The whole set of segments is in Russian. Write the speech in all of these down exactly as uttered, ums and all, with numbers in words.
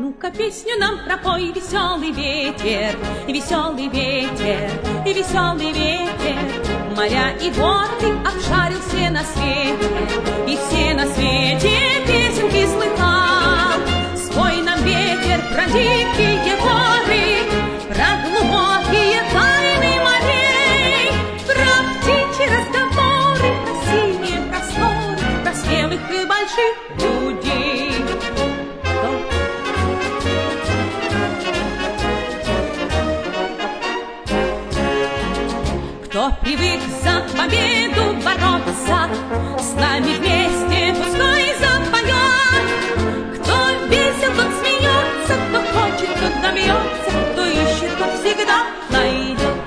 Ну-ка песню нам пропой, веселый ветер, веселый ветер, и веселый ветер. Моря и горы обшарил все на свете, и все на свете песенки слыхал. Спой нам, ветер, про дикие горы, про глубокие тайны морей, про птичьи разговоры, про синие просторы, про смелых и больших людей. Кто привык за победу бороться, с нами вместе пускай запоет. Кто весел, тот смеется, кто хочет, тот добьется, кто ищет, тот всегда найдет.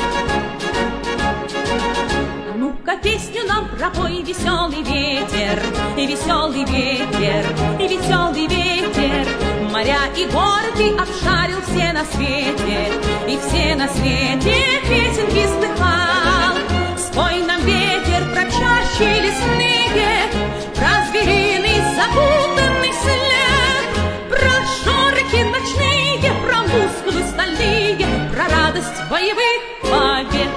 А ну-ка песню нам пропой, веселый ветер, и веселый ветер, и веселый ветер. Моря и горы ты обшарил все на свете, и все на свете песенки слыхал. Спой нам, ветер, про чащи лесные, про звериный запутанный след, про шорохи ночные, про мускулы стальные, про радость боевых побед.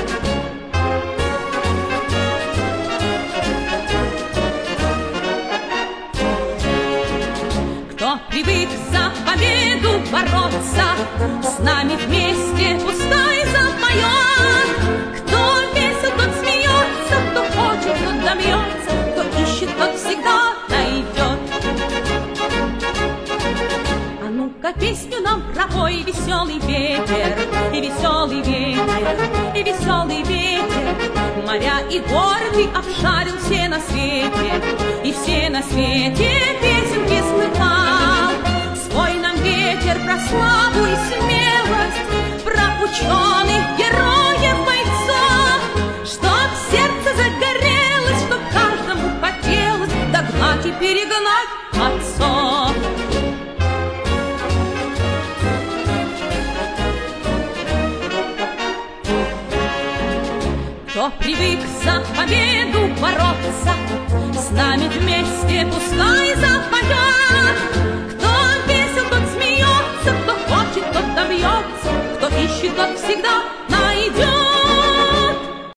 Кто привык за победу бороться, с нами вместе пускай запоет. Кто весел, тот смеется, кто хочет, тот добьется, кто ищет, тот всегда найдет. А ну-ка песню нам пропой, веселый ветер, и веселый ветер, и веселый ветер. Моря и горы ты обшарил все на свете, и все на свете песенки слыхал. Спой нам, ветер, про славу и смелость, про ученых, героев, бойцов, чтоб сердце загорелось, чтоб каждому хотелось догнать и перегнать отцов. Кто привык за победу бороться, с нами вместе пускай